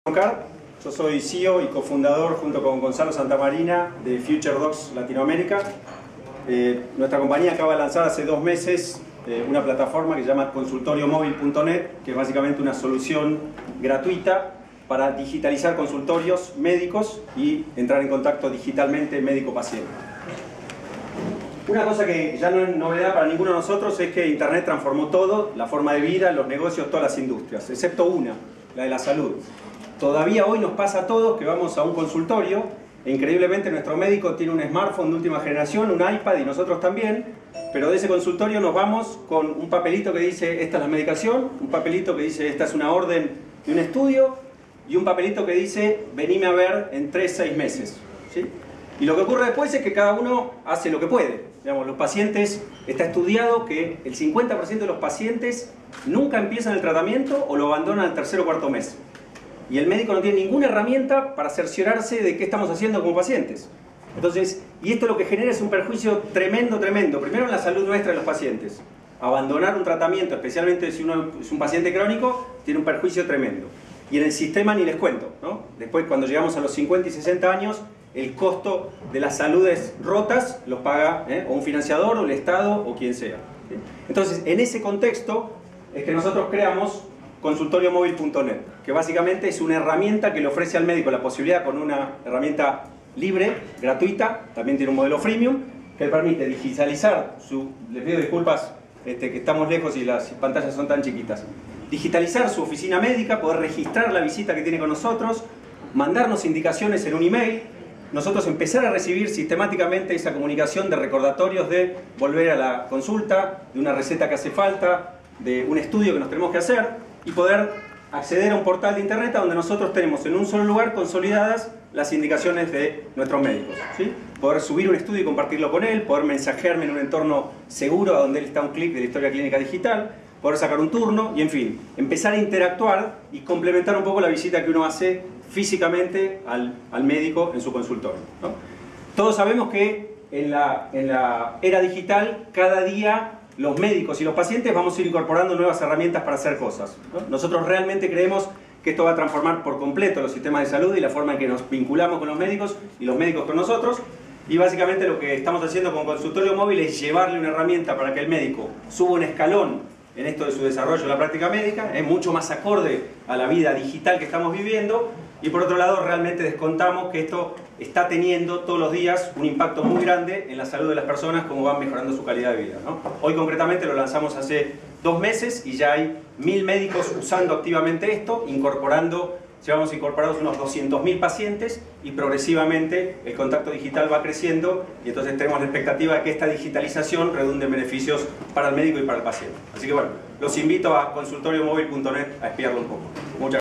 Yo soy CEO y cofundador junto con Gonzalo Santamarina de Future Docs Latinoamérica. Nuestra compañía acaba de lanzar hace 2 meses una plataforma que se llama consultoriomóvil.net, que es básicamente una solución gratuita para digitalizar consultorios médicos y entrar en contacto digitalmente médico-paciente. Una cosa que ya no es novedad para ninguno de nosotros es que Internet transformó todo, la forma de vida, los negocios, todas las industrias, excepto una, la de la salud. Todavía hoy nos pasa a todos que vamos a un consultorio e increíblemente nuestro médico tiene un smartphone de última generación, un iPad y nosotros también, pero de ese consultorio nos vamos con un papelito que dice esta es la medicación, un papelito que dice esta es una orden de un estudio y un papelito que dice venime a ver en 3-6 meses, ¿sí? Y lo que ocurre después es que cada uno hace lo que puede. Digamos, los pacientes, está estudiado que el 50% de los pacientes nunca empiezan el tratamiento o lo abandonan al 3.º o 4.º mes. Y el médico no tiene ninguna herramienta para cerciorarse de qué estamos haciendo como pacientes. Entonces, y esto lo que genera es un perjuicio tremendo. Primero en la salud nuestra de los pacientes. Abandonar un tratamiento, especialmente si uno es un paciente crónico, tiene un perjuicio tremendo. Y en el sistema ni les cuento, ¿no? Después, cuando llegamos a los 50 y 60 años, el costo de las saludes rotas los paga o un financiador, o el Estado, o quien sea, ¿sí? Entonces, en ese contexto es que nosotros creamos consultoriomóvil.net, que básicamente es una herramienta que le ofrece al médico la posibilidad, con una herramienta libre, gratuita, también tiene un modelo freemium, que le permite digitalizar les pido disculpas que estamos lejos y las pantallas son tan chiquitas, digitalizar su oficina médica, poder registrar la visita que tiene con nosotros, mandarnos indicaciones en un email, nosotros empezar a recibir sistemáticamente esa comunicación de recordatorios de volver a la consulta, de una receta que hace falta, de un estudio que nos tenemos que hacer, y poder acceder a un portal de internet donde nosotros tenemos en un solo lugar consolidadas las indicaciones de nuestros médicos, ¿sí? Poder subir un estudio y compartirlo con él, poder mensajearme en un entorno seguro a donde él está a un clic de la historia clínica digital, poder sacar un turno y, en fin, empezar a interactuar y complementar un poco la visita que uno hace físicamente al médico en su consultorio, ¿no? Todos sabemos que en la era digital cada día los médicos y los pacientes vamos a ir incorporando nuevas herramientas para hacer cosas, ¿no? Nosotros realmente creemos que esto va a transformar por completo los sistemas de salud y la forma en que nos vinculamos con los médicos y los médicos con nosotros. Y básicamente lo que estamos haciendo con Consultorio Móvil es llevarle una herramienta para que el médico suba un escalón en esto de su desarrollo en la práctica médica, es mucho más acorde a la vida digital que estamos viviendo. Y por otro lado, realmente descontamos que esto está teniendo todos los días un impacto muy grande en la salud de las personas, como van mejorando su calidad de vida, ¿no? Hoy concretamente lo lanzamos hace 2 meses y ya hay 1000 médicos usando activamente esto, llevamos incorporados unos 200.000 pacientes y progresivamente el contacto digital va creciendo y entonces tenemos la expectativa de que esta digitalización redunde en beneficios para el médico y para el paciente. Así que bueno, los invito a consultoriomóvil.net a espiarlo un poco. Muchas gracias.